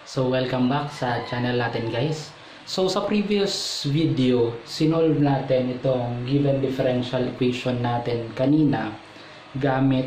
So welcome back sa channel natin guys. So sa previous video, sinolve natin itong given differential equation natin kanina gamit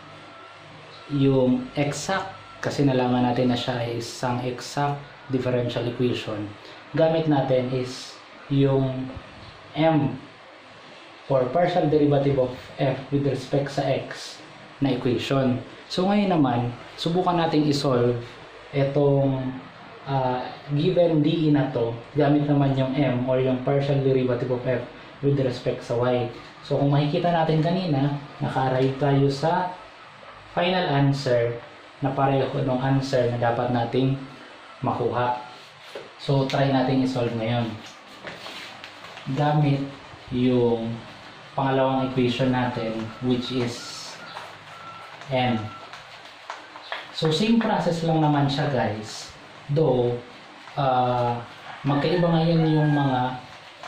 yung exact, kasi nalaman natin na siya ay isang exact differential equation. Gamit natin is yung m or partial derivative of f with respect sa x na equation. So ngayon naman, subukan nating isolve itong given DE na to gamit naman yung m or yung partial derivative of f with respect sa y. So kung makikita natin kanina, naka-arrive tayo sa final answer na pareho ng answer na dapat nating makuha. So try natin isolve ngayon gamit yung pangalawang equation natin, which is m. So same process lang naman siya guys, though magkaiba ngayon yung mga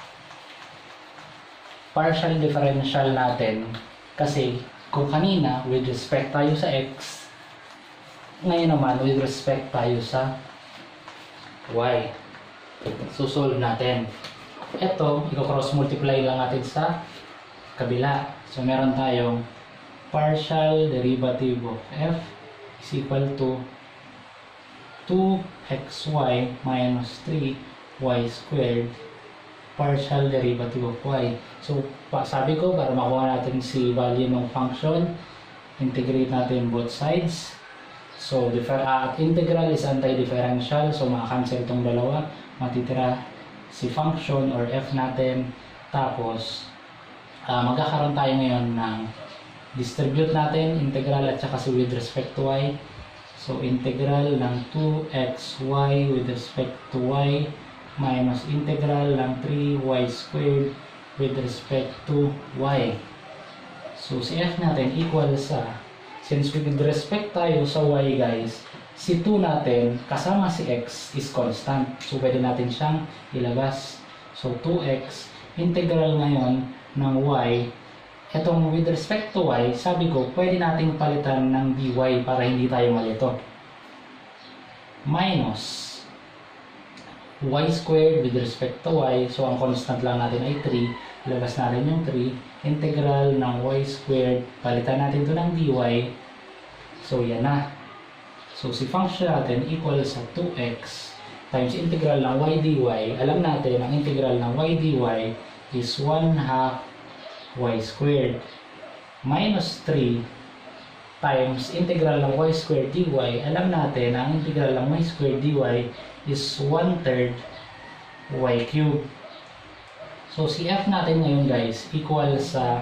partial differential natin, kasi kung kanina with respect tayo sa x, ngayon naman with respect tayo sa y. So solve natin. Ito, i-cross multiply lang natin sa kabila. So meron tayong partial derivative of f is equal to 2xy minus 3y squared partial derivative of y. So sabi ko, para makuha natin si value ng function, integrate natin both sides. So integral is anti-differential, so maka-cancel itong dalawa, matitira si function or f natin. Tapos magkakaroon tayo ngayon ng distribute natin integral at saka si with respect to y. So integral ng 2xy with respect to y minus integral ng 3y squared with respect to y. So si f natin equal sa, since with respect tayo sa y guys, si 2 natin kasama si x is constant. So pwede natin siyang ilabas. So 2x integral ngayon ng y. Etong with respect to y, sabi ko, pwede nating palitan ng dy para hindi tayo malito. Minus y squared with respect to y. So ang constant lang natin ay 3. Ilabas natin yung 3. Integral ng y squared. Palitan natin ito ng dy. So yan na. So si function natin equal sa 2x times integral ng y dy. Alam natin, ang integral ng y dy is 1/2 y squared minus 3 times integral ng y squared dy. Alam natin ang integral ng y squared dy is 1/3 y cubed. So si f natin ngayon guys equal sa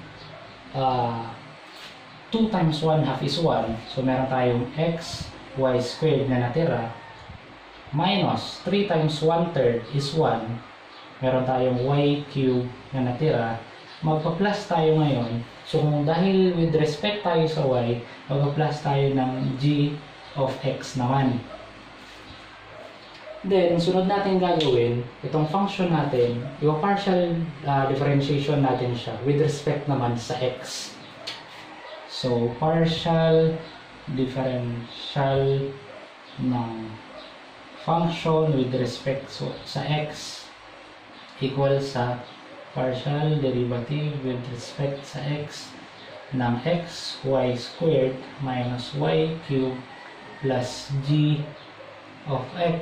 2 times 1/2 is 1. So meron tayong x y squared na natira minus 3 times 1/3 is 1. Meron tayong y cubed na natira. Magpa-plus tayo ngayon. So kung dahil with respect tayo sa y, magpa-plus tayo ng g of x naman. Then, sunod natin gagawin, itong function natin, yung partial differentiation natin siya with respect naman sa x. So, partial differential ng function with respect sa x equal sa partial derivative with respect sa x ng x y squared minus y cubed plus g of x.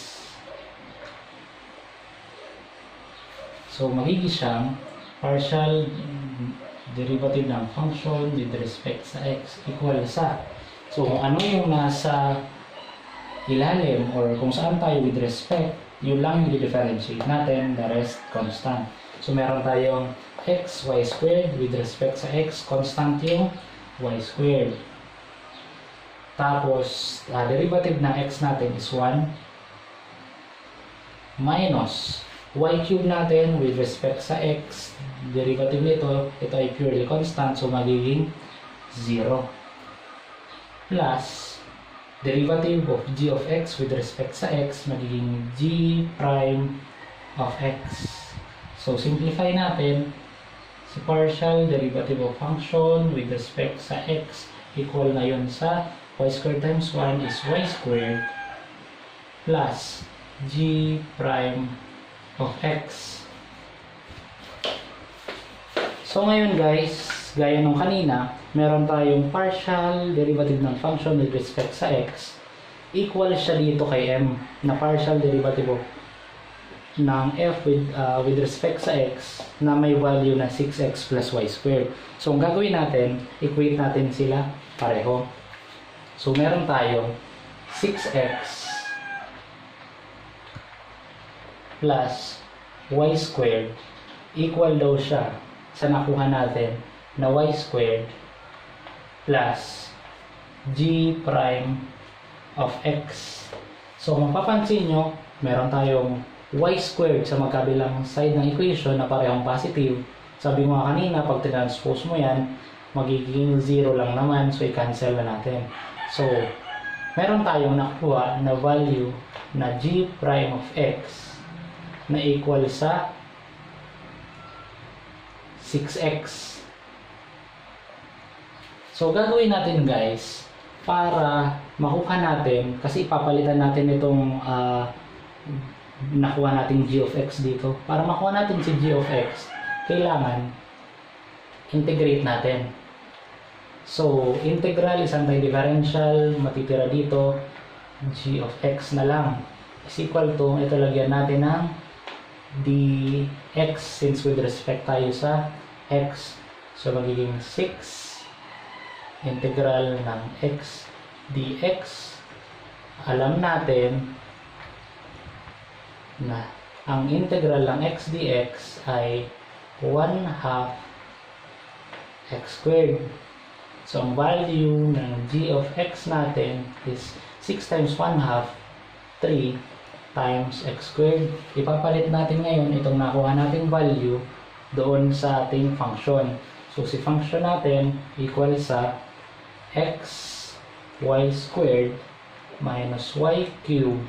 So magiging siyang partial derivative ng function with respect sa x equal sa, so kung ano yung nasa ilalim or kung saan tayo with respect, yun lang yung i-differentiate natin, the rest constant. So meron tayong x, y squared with respect sa x, constant yung y squared. Tapos, derivative ng x natin is 1 minus y cubed natin with respect sa x, derivative nito, ito ay purely constant, so magiging 0. Plus, derivative of g of x with respect sa x, magiging g prime of x. So, simplify natin, si partial derivative of function with respect sa x equal na yun sa y squared times 1 is y squared plus g prime of x. So ngayon guys, gaya nung kanina, meron tayong partial derivative ng function with respect sa x. Equal siya dito kay m na partial derivative ng f with respect sa x na may value na 6x plus y squared. So ang gagawin natin, equate natin sila pareho. So meron tayong 6x plus y squared equal daw siya sa nakuha natin na y squared plus g prime of x. So mapapansin nyo, meron tayong y squared sa magkabilang side ng equation na parehong positive. Sabi mo kanina, pag transpose mo yan, magiging 0 lang naman, so i-cancel na natin. So meron tayong nakuha na value na g prime of x na equal sa 6x. So gagawin natin guys, para makuha natin, kasi ipapalitan natin itong nakuha natin g of x dito. Para makuha natin si g of x, kailangan integrate natin. So integral is anti-differential, matitira dito g of x na lang is equal to, ito lagyan natin ng dx since with respect tayo sa x. So magiging 6 integral ng x dx. Alam natin na ang integral ng x dx ay 1/2 x squared. So ang value ng g of x natin is 6 times 1/2, 3 times x squared. Ipapalit natin ngayon itong nakuha nating value doon sa ating function. So si function natin equal sa x y squared minus y cubed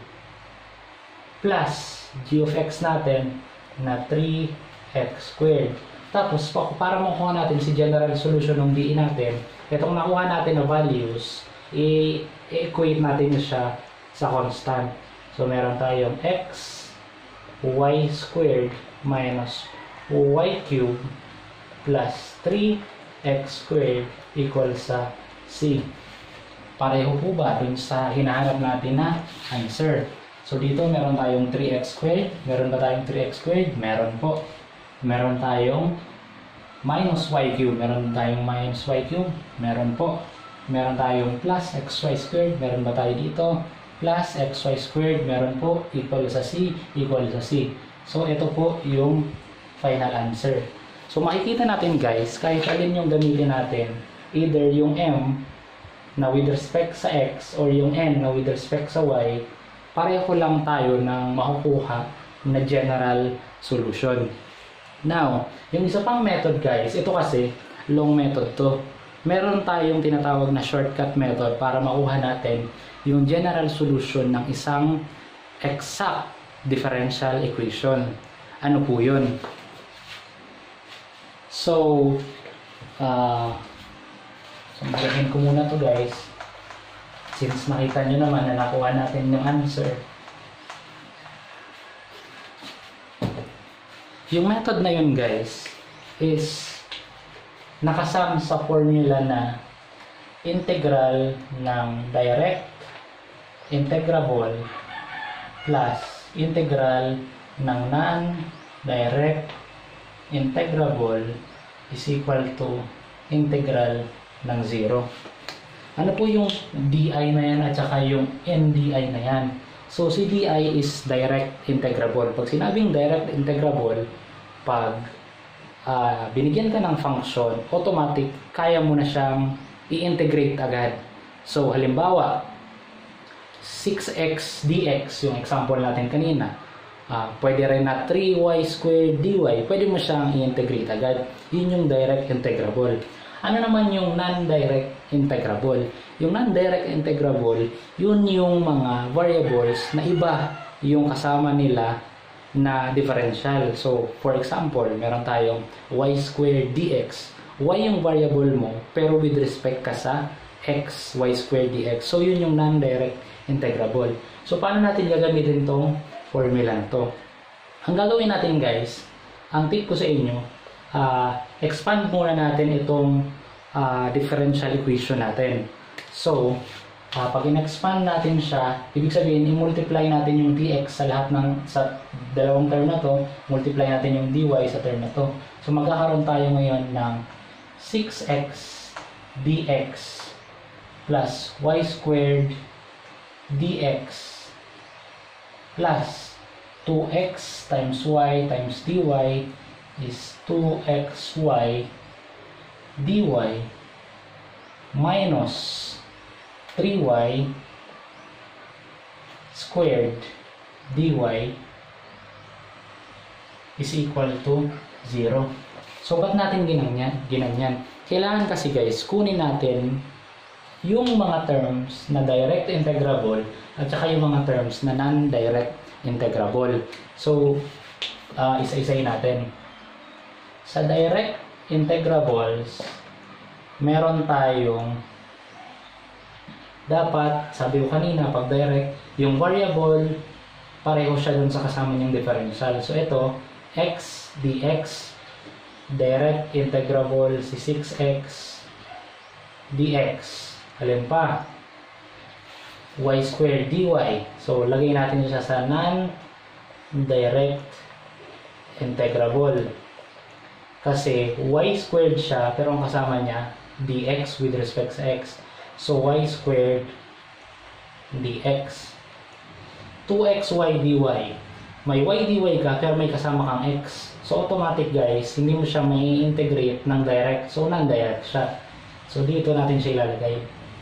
plus g of x natin na 3x squared. Tapos para makuha natin si general solution ng DE natin, itong nakuha natin na values, i-equate natin siya sa constant. So meron tayong x y squared minus y cubed plus 3x squared equal sa c. Pareho po ba dun sa hinahanap natin na answer? So dito meron tayong 3x squared. Meron ba tayong 3x squared? Meron po. Meron tayong minus y cubed. Meron tayong minus y cubed? Meron po. Meron tayong plus xy squared. Meron ba tayo dito? Plus xy squared, meron po, equal sa c, equal sa c. So ito po yung final answer. So makikita natin guys, kahit alin yung gamitin natin, either yung m na with respect sa x or yung n na with respect sa y, pareho lang tayo ng makukuha na general solution. Now, yung isa pang method guys, ito kasi long method to. Meron tayong tinatawag na shortcut method para makuha natin yung general solution ng isang exact differential equation. Ano po yun? So magahin ko muna to guys. Since nakita nyo naman na nakuha natin yung answer. Yung method na yun guys is nakasama sa formula na integral ng direct integrable plus integral ng non-direct integrable is equal to integral ng 0. Ano po yung di na yan at saka yung ndi na yan? So si di is direct integrable. Pag sinabing direct integrable, pag binigyan ka ng function, automatic kaya mo na siyang i-integrate agad. So halimbawa 6x dx, yung example natin kanina, pwede rin na 3y squared dy, pwede mo siyang i-integrate agad. Yun yung direct integrable. Ano naman yung non-direct integrable? Yung non-direct integrable, yun yung mga variables na iba yung kasama nila na differential. So, for example, meron tayong y squared dx. Y yung variable mo, pero with respect ka sa x y squared dx. So yun yung non-direct integrable. So paano natin gagamitin tong formula na to? Ang gagawin natin guys, ang tip ko sa inyo, expand muna natin itong differential equation natin. So pag in-expand natin siya, ibig sabihin i-multiply natin yung dx sa lahat ng sa dalawang term na to, multiply natin yung dy sa term na to. So magkakaroon tayo ngayon ng 6x dx plus y squared dx plus 2x times y times dy is 2xy dy minus 3y squared dy is equal to 0. So, ba't natin ginanyan? Kailangan kasi guys, kunin natin yung mga terms na direct integrable at saka yung mga terms na non-direct integrable. So, isa-isayin natin. Sa direct integrables, meron tayong dapat, sabi ko kanina, pag direct, yung variable, pareho siya dun sa kasama niyang differential. So, ito, x dx, direct integrable si 6x dx. Alin pa? Y squared dy. So, lagay natin siya sa non-direct integrable. Kasi, y squared siya, pero ang kasama niya, dx with respect sa x. So, y squared dx. 2xy dy. May y dy ka, pero may kasama kang x. So, automatic guys, hindi mo siya may integrate ng direct. So, non-direct siya. So, dito natin siya ilalagay.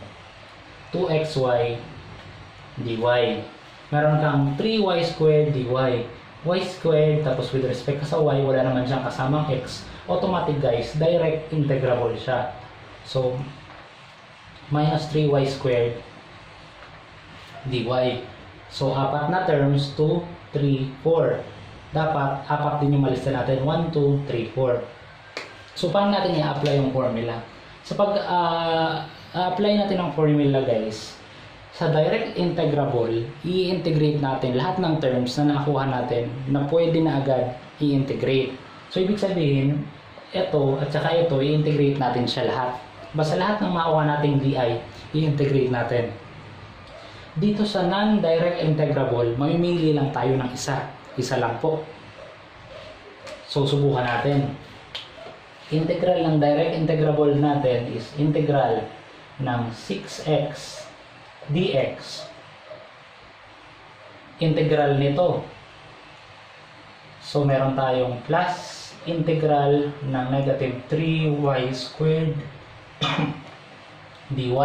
2xy dy. Meron kang 3y squared dy. Y squared, tapos with respect ka sa y, wala naman siyang kasamang x. Automatic guys, direct integrable siya. So, minus 3y squared dy. So, apat na terms, 2, 3, 4. Dapat, apat din yung malista natin. 1, 2, 3, 4. So, paano natin i-apply yung formula? So, pag apply natin ang formula guys, sa direct integrable, i-integrate natin lahat ng terms na nakuha natin na pwede na agad i-integrate. So, ibig sabihin, ito at saka ito, i-integrate natin siya lahat. Basta lahat ng makuha nating di, i-integrate natin. Dito sa non-direct integrable, mamimili lang tayo ng isa. Isa lang po. So, subukan natin. Integral ng direct integrable natin is integral ng 6x dx. Integral nito. So, meron tayong plus integral ng negative 3y squared dy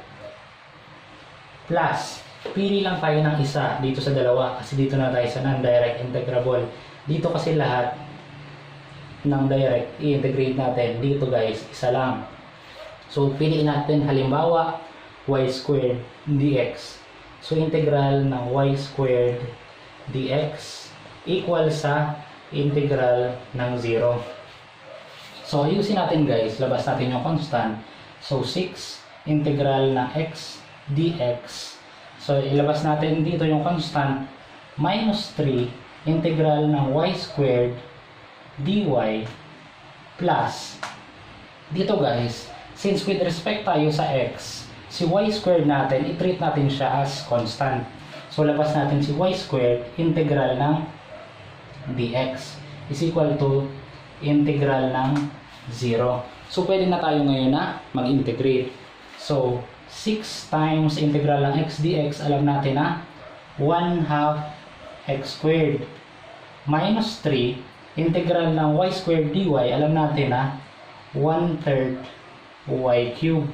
plus, pili lang tayo ng isa dito sa dalawa kasi dito na tayo sa non-direct integrable. Dito kasi lahat ng direct i-integrate natin. Dito guys, isa lang. So, piliin natin halimbawa y squared dx. So, integral ng y squared dx equal sa integral ng 0. So, ayusin natin guys. Labas natin yung constant. So, 6 integral ng x dx. So, ilabas natin dito yung constant. Minus 3 integral ng y squared dy plus. Dito guys, since with respect tayo sa x, si y squared natin, i-treat natin siya as constant. So, labas natin si y squared integral ng dx is equal to integral ng 0. So, pwede na tayo ngayon na mag-integrate. So, 6 times integral ng x dx, alam natin na 1/2 x squared minus 3 integral ng y squared dy, alam natin na 1/3 y cubed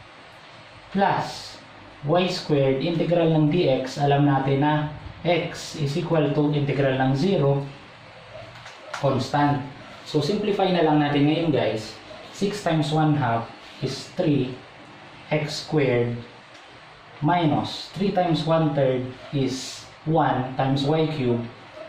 plus y squared integral ng dx, alam natin na x is equal to integral ng 0 constant. So, simplify na lang natin ngayon guys. 6 times 1/2 is 3 x squared minus 3 times 1/3 is 1 times y cubed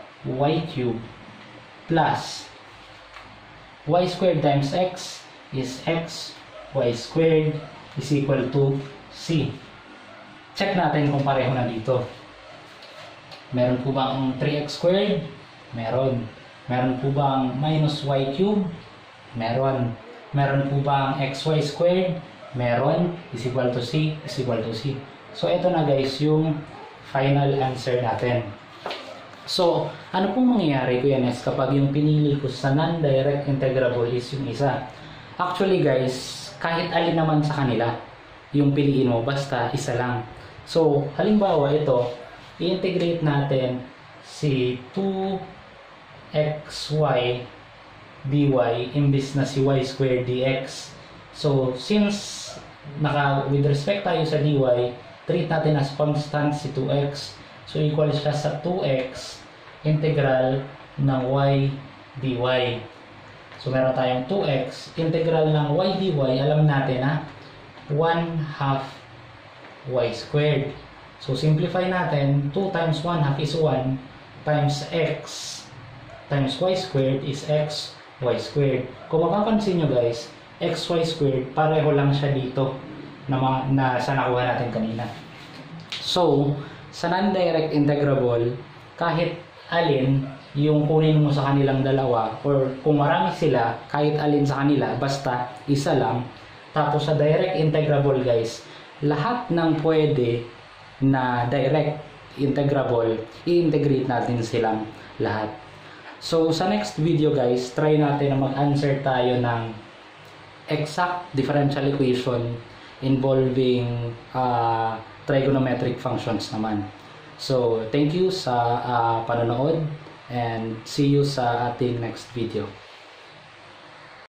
plus y squared times x is x y squared is equal to C. Check natin kung pareho na dito. Meron po bang 3x squared? Meron. Meron po bang minus y cubed? Meron. Meron po bang xy squared? Meron. Is equal to C. Is equal to C. So, ito na guys yung final answer natin. So, ano pong mangyayari Kuya Nes kapag yung pinili ko sa non-direct integrable is yung isa? Actually guys, kahit alin naman sa kanila yung piliin mo, basta isa lang. So, halimbawa ito, i-integrate natin si 2xy dy imbis na si y squared dx. So, since with respect tayo sa dy, treat natin as constant si 2x. So, equal siya sa 2x integral ng y dy. So, meron tayong 2x integral ng y dy. Alam natin na 1/2 y squared. So, simplify natin. 2 times 1/2 is 1 times x times y squared is x y squared. Kung mapapansin nyo guys, xy squared, pareho lang siya dito na sa nakuha natin kanina. So, sa non-direct integrable, kahit alin yung kunin mo sa kanilang dalawa, or kung marami sila, kahit alin sa kanila, basta isa lang. Tapos sa direct integrable guys, lahat ng pwede na direct integrable, i-integrate natin silang lahat. So sa next video guys, try natin na mag-answer tayo ng exact differential equation involving trigonometric functions naman. So thank you sa panonood and see you sa ating next video.